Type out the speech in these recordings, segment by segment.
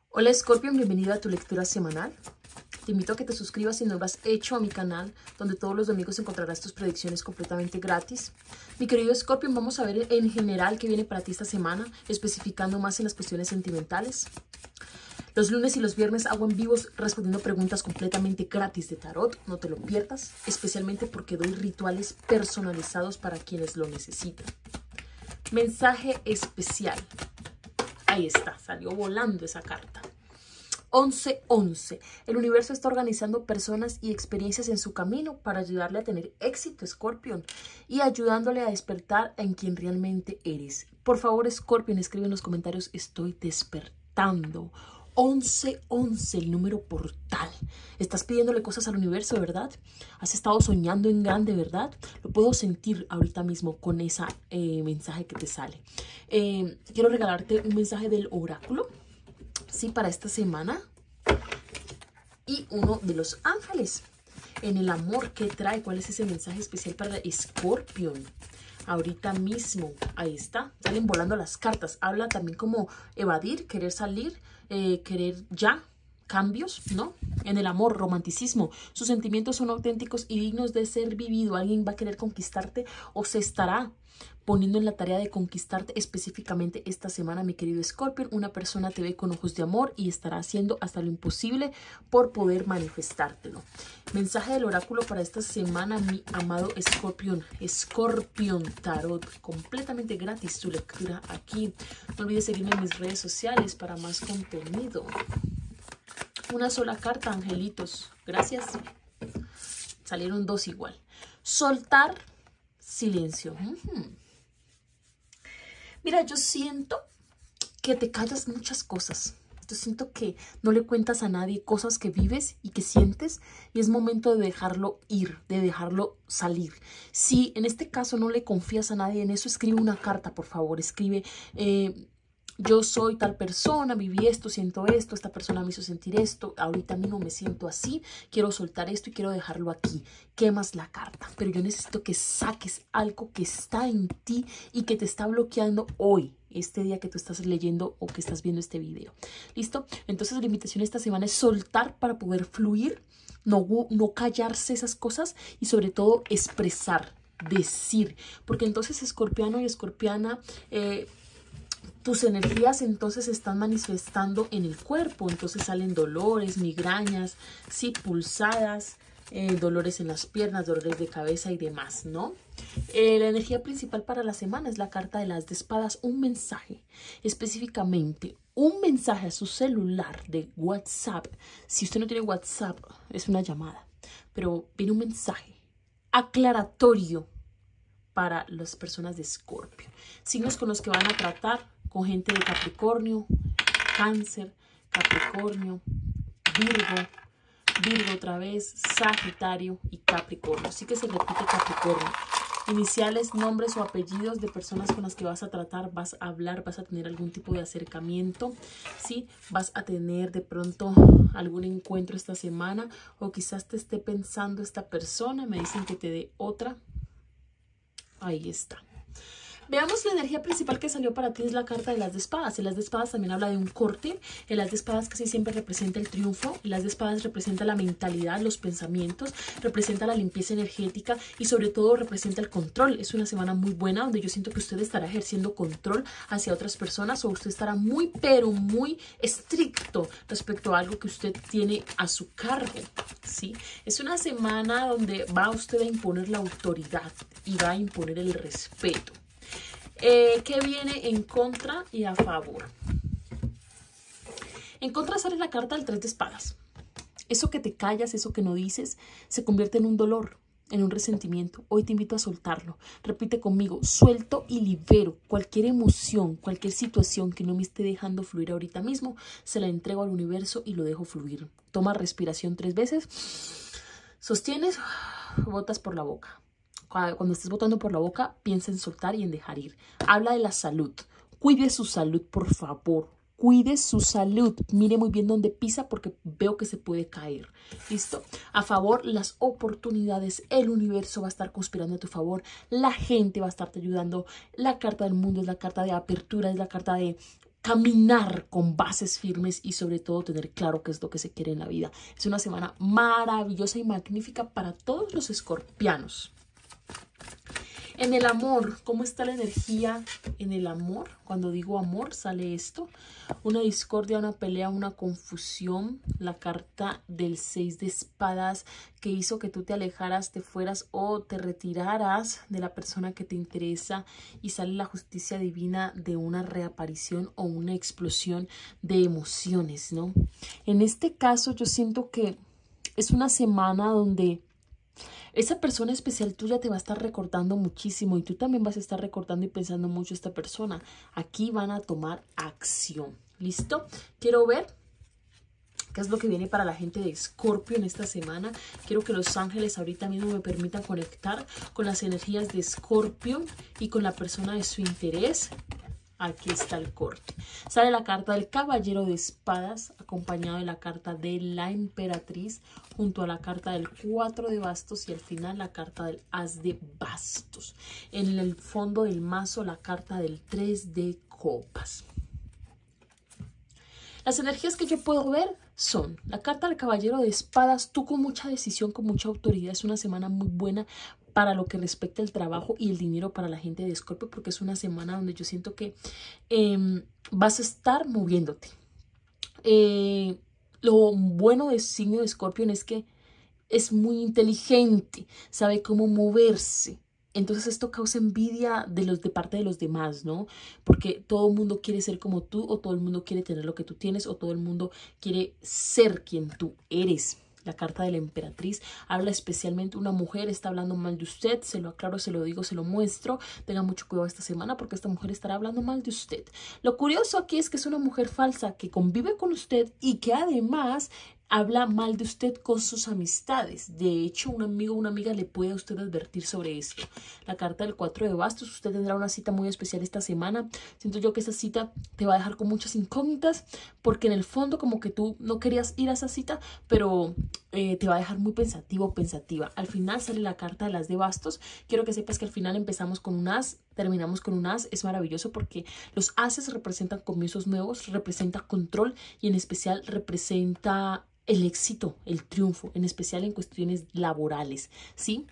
Hola Scorpion, bienvenido a tu lectura semanal. Te invito a que te suscribas si no lo has hecho a mi canal, donde todos los domingos encontrarás tus predicciones completamente gratis. Mi querido Scorpion, vamos a ver en general qué viene para ti esta semana, especificando más en las cuestiones sentimentales. Los lunes y los viernes hago en vivos respondiendo preguntas completamente gratis de tarot, no te lo pierdas, especialmente porque doy rituales personalizados para quienes lo necesitan. Mensaje especial. Ahí está, salió volando esa carta. 11-11. El universo está organizando personas y experiencias en su camino para ayudarle a tener éxito, Scorpion, y ayudándole a despertar en quien realmente eres. Por favor, Scorpion, escribe en los comentarios, estoy despertando. 11-11, el número portal. Estás pidiéndole cosas al universo, ¿verdad? Has estado soñando en grande, ¿verdad? Lo puedo sentir ahorita mismo con ese mensaje que te sale. Quiero regalarte un mensaje del oráculo, sí, para esta semana. Y uno de los ángeles. En el amor que trae, ¿cuál es ese mensaje especial para Scorpion? Ahorita mismo, ahí está, salen volando las cartas. Habla también como evadir, querer salir, querer ya, cambios, ¿no? En el amor, romanticismo. Sus sentimientos son auténticos y dignos de ser vivido. Alguien va a querer conquistarte o se estará poniendo en la tarea de conquistarte específicamente esta semana, mi querido Scorpion. Una persona te ve con ojos de amor y estará haciendo hasta lo imposible por poder manifestártelo. Mensaje del oráculo para esta semana, mi amado Scorpion. Scorpion Tarot, completamente gratis tu lectura aquí. No olvides seguirme en mis redes sociales para más contenido. Una sola carta, angelitos. Gracias. Salieron dos igual. Soltar silencio. Mira, yo siento que te callas muchas cosas. Yo siento que no le cuentas a nadie cosas que vives y que sientes y es momento de dejarlo ir, de dejarlo salir. Si en este caso no le confías a nadie en eso, escribe una carta, por favor. Escribe, yo soy tal persona, viví esto, siento esto, esta persona me hizo sentir esto, ahorita mismo me siento así, quiero soltar esto y quiero dejarlo aquí. Quemas la carta, pero yo necesito que saques algo que está en ti y que te está bloqueando hoy, este día que tú estás leyendo o que estás viendo este video. ¿Listo? Entonces la invitación esta semana es soltar para poder fluir, no callarse esas cosas y sobre todo expresar, decir, porque entonces escorpiano y escorpiana, tus energías entonces están manifestando en el cuerpo, entonces salen dolores, migrañas, sí, pulsadas, dolores en las piernas, dolores de cabeza y demás, ¿no? La energía principal para la semana es la carta de las de espadas, un mensaje, específicamente un mensaje a su celular de WhatsApp. Si usted no tiene WhatsApp, es una llamada, pero viene un mensaje aclaratorio para las personas de Escorpio, signos con los que van a tratar con gente de Capricornio, Cáncer, Capricornio, Virgo otra vez, Sagitario y Capricornio. Así que se repite Capricornio. Iniciales, nombres o apellidos de personas con las que vas a tratar, vas a hablar, vas a tener algún tipo de acercamiento, ¿sí? Vas a tener de pronto algún encuentro esta semana o quizás te esté pensando esta persona, me dicen que te dé otra. Ahí está. Veamos la energía principal que salió para ti, es la carta de las de espadas. El as de espadas también habla de un corte. El as de espadas casi siempre representa el triunfo. El as de espadas representa la mentalidad, los pensamientos, representa la limpieza energética y sobre todo representa el control. Es una semana muy buena donde yo siento que usted estará ejerciendo control hacia otras personas o usted estará muy, pero muy estricto respecto a algo que usted tiene a su cargo, ¿sí? Es una semana donde va usted a imponer la autoridad y va a imponer el respeto. ¿Qué viene en contra y a favor? En contra sale la carta del 3 de espadas. Eso que te callas, eso que no dices, se convierte en un dolor, en un resentimiento. Hoy te invito a soltarlo. Repite conmigo, suelto y libero cualquier emoción, cualquier situación que no me esté dejando fluir ahorita mismo. Se la entrego al universo y lo dejo fluir. Toma respiración 3 veces. Sostienes, botas por la boca. Cuando estés botando por la boca, piensa en soltar y en dejar ir. Habla de la salud. Cuide su salud, por favor. Cuide su salud. Mire muy bien dónde pisa porque veo que se puede caer. ¿Listo? A favor, las oportunidades. El universo va a estar conspirando a tu favor. La gente va a estarte ayudando. La carta del mundo es la carta de apertura, es la carta de caminar con bases firmes y sobre todo tener claro qué es lo que se quiere en la vida. Es una semana maravillosa y magnífica para todos los escorpianos. En el amor, ¿cómo está la energía en el amor? Cuando digo amor sale esto, una discordia, una pelea, una confusión, la carta del 6 de espadas que hizo que tú te alejaras, te fueras o te retiraras de la persona que te interesa, y sale la justicia divina de una reaparición o una explosión de emociones, ¿no? En este caso yo siento que es una semana donde esa persona especial tuya te va a estar recordando muchísimo y tú también vas a estar recordando y pensando mucho a esta persona. Aquí van a tomar acción. ¿Listo? Quiero ver qué es lo que viene para la gente de Escorpio en esta semana. Quiero que los ángeles ahorita mismo me permitan conectar con las energías de Escorpio y con la persona de su interés. Aquí está el corte. Sale la carta del caballero de espadas acompañado de la carta de la emperatriz junto a la carta del 4 de bastos y al final la carta del as de bastos. En el fondo del mazo la carta del 3 de copas. Las energías que yo puedo ver son la carta del caballero de espadas, tú con mucha decisión, con mucha autoridad. Es una semana muy buena para lo que respecta al trabajo y el dinero para la gente de Escorpio, porque es una semana donde yo siento que vas a estar moviéndote. Lo bueno del signo de Escorpio es que es muy inteligente, sabe cómo moverse. Entonces esto causa envidia de parte de los demás, ¿no? Porque todo el mundo quiere ser como tú, o todo el mundo quiere tener lo que tú tienes, o todo el mundo quiere ser quien tú eres. La carta de la emperatriz habla especialmente, una mujer está hablando mal de usted, se lo aclaro, se lo digo, se lo muestro. Tenga mucho cuidado esta semana porque esta mujer estará hablando mal de usted. Lo curioso aquí es que es una mujer falsa que convive con usted y que además habla mal de usted con sus amistades. De hecho, un amigo o una amiga le puede a usted advertir sobre esto. La carta del 4 de bastos, usted tendrá una cita muy especial esta semana. Siento yo que esa cita te va a dejar con muchas incógnitas, porque en el fondo como que tú no querías ir a esa cita, pero te va a dejar muy pensativo o pensativa. Al final sale la carta de las de bastos. Quiero que sepas que al final empezamos con un as, terminamos con un as. Es maravilloso porque los ases representan comienzos nuevos, representa control y en especial representa el éxito, el triunfo, en especial en cuestiones laborales, ¿sí?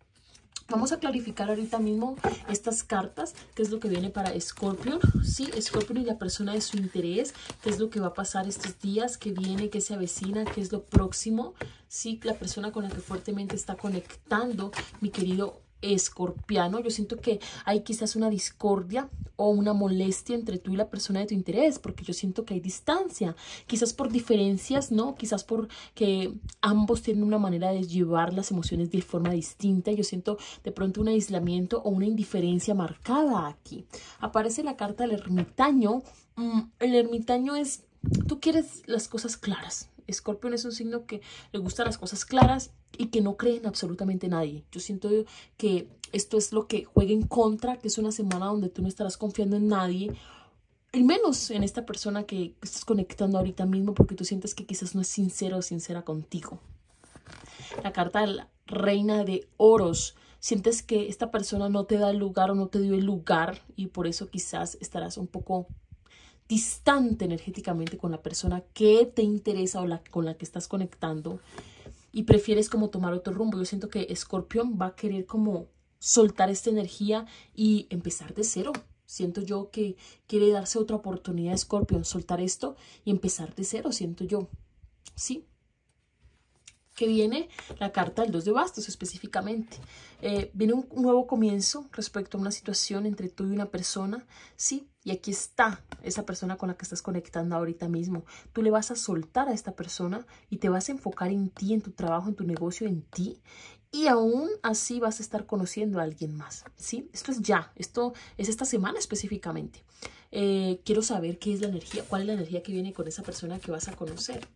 Vamos a clarificar ahorita mismo estas cartas, qué es lo que viene para Escorpio, ¿sí? Escorpio y la persona de su interés, qué es lo que va a pasar estos días, qué viene, qué se avecina, qué es lo próximo, ¿sí? La persona con la que fuertemente está conectando, mi querido escorpiano. Yo siento que hay quizás una discordia o una molestia entre tú y la persona de tu interés, porque yo siento que hay distancia, quizás por diferencias, ¿no? Quizás porque ambos tienen una manera de llevar las emociones de forma distinta. Yo siento de pronto un aislamiento o una indiferencia marcada aquí. Aparece la carta del ermitaño. El ermitaño es, tú quieres las cosas claras. Escorpión es un signo que le gustan las cosas claras y que no cree en absolutamente nadie. Yo siento que esto es lo que juega en contra, que es una semana donde tú no estarás confiando en nadie, y menos en esta persona que estás conectando ahorita mismo, porque tú sientes que quizás no es sincero o sincera contigo. La carta de la reina de oros. Sientes que esta persona no te da el lugar o no te dio el lugar y por eso quizás estarás un poco distante energéticamente con la persona que te interesa o con la que estás conectando y prefieres como tomar otro rumbo. Yo siento que Escorpión va a querer como soltar esta energía y empezar de cero. Siento yo que quiere darse otra oportunidad a Escorpión, soltar esto y empezar de cero, siento yo. ¿Sí? Que viene la carta del 2 de bastos específicamente. Viene un nuevo comienzo respecto a una situación entre tú y una persona, ¿sí? Y aquí está esa persona con la que estás conectando ahorita mismo. Tú le vas a soltar a esta persona y te vas a enfocar en ti, en tu trabajo, en tu negocio, en ti. Y aún así vas a estar conociendo a alguien más, ¿sí? Esto es ya, esto es esta semana específicamente. Quiero saber qué es la energía, cuál es la energía que viene con esa persona que vas a conocer.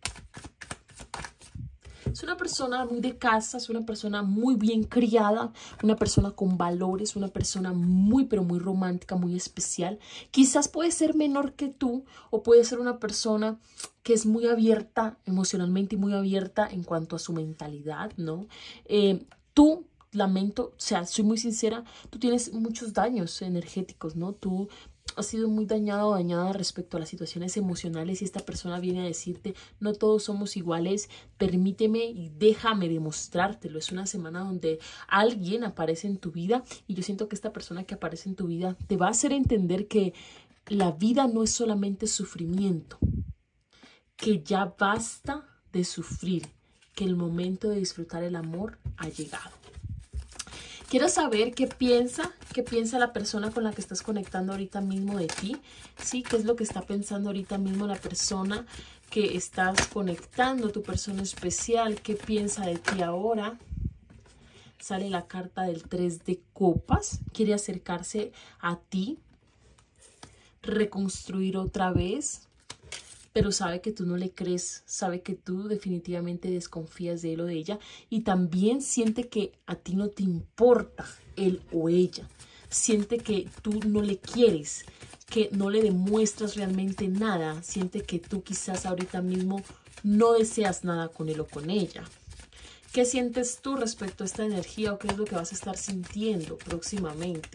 Es una persona muy de casa, es una persona muy bien criada, una persona con valores, una persona muy pero muy romántica, muy especial. Quizás puede ser menor que tú o puede ser una persona que es muy abierta emocionalmente y muy abierta en cuanto a su mentalidad, ¿no? Tú, lamento, o sea, soy muy sincera, tú tienes muchos daños energéticos, ¿no? Tú has sido muy dañado o dañada respecto a las situaciones emocionales y esta persona viene a decirte, no todos somos iguales, permíteme y déjame demostrártelo. Es una semana donde alguien aparece en tu vida y yo siento que esta persona que aparece en tu vida te va a hacer entender que la vida no es solamente sufrimiento, que ya basta de sufrir, que el momento de disfrutar el amor ha llegado. Quiero saber qué piensa la persona con la que estás conectando ahorita mismo de ti, ¿sí? ¿Qué es lo que está pensando ahorita mismo la persona que estás conectando, tu persona especial? ¿Qué piensa de ti ahora? Sale la carta del 3 de copas, quiere acercarse a ti, reconstruir otra vez, pero sabe que tú no le crees, sabe que tú definitivamente desconfías de él o de ella y también siente que a ti no te importa él o ella, siente que tú no le quieres, que no le demuestras realmente nada, siente que tú quizás ahorita mismo no deseas nada con él o con ella. ¿Qué sientes tú respecto a esta energía o qué es lo que vas a estar sintiendo próximamente?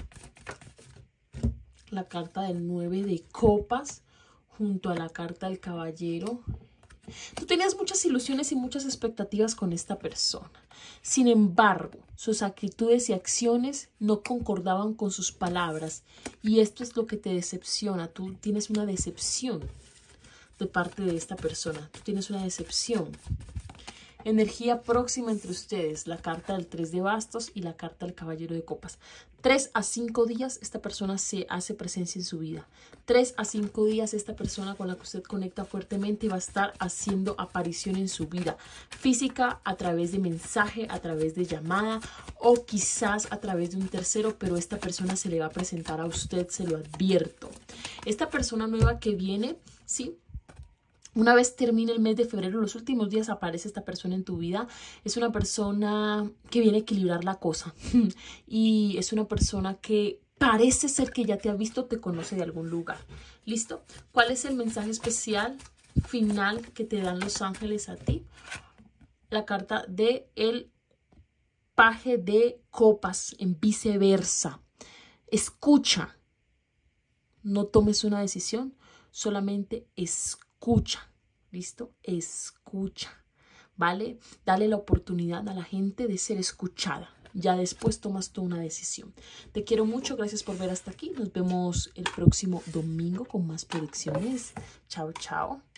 La carta del 9 de copas junto a la carta del caballero. Tú tenías muchas ilusiones y muchas expectativas con esta persona. Sin embargo, sus actitudes y acciones no concordaban con sus palabras. Y esto es lo que te decepciona. Tú tienes una decepción de parte de esta persona. Tú tienes una decepción. Energía próxima entre ustedes, la carta del 3 de bastos y la carta del caballero de copas. 3 a 5 días esta persona se hace presencia en su vida. 3 a 5 días esta persona con la que usted conecta fuertemente va a estar haciendo aparición en su vida. Física, a través de mensaje, a través de llamada o quizás a través de un tercero, pero esta persona se le va a presentar a usted, se lo advierto. Esta persona nueva que viene, ¿sí? Una vez termine el mes de febrero, los últimos días aparece esta persona en tu vida. Es una persona que viene a equilibrar la cosa. Y es una persona que parece ser que ya te ha visto, te conoce de algún lugar. ¿Listo? ¿Cuál es el mensaje especial final que te dan los ángeles a ti? La carta de el paje de copas en viceversa. Escucha. No tomes una decisión, solamente escucha, ¿listo? Escucha, ¿vale? Dale la oportunidad a la gente de ser escuchada. Ya después tomas tú una decisión. Te quiero mucho, gracias por ver hasta aquí. Nos vemos el próximo domingo con más predicciones. Chao, chao.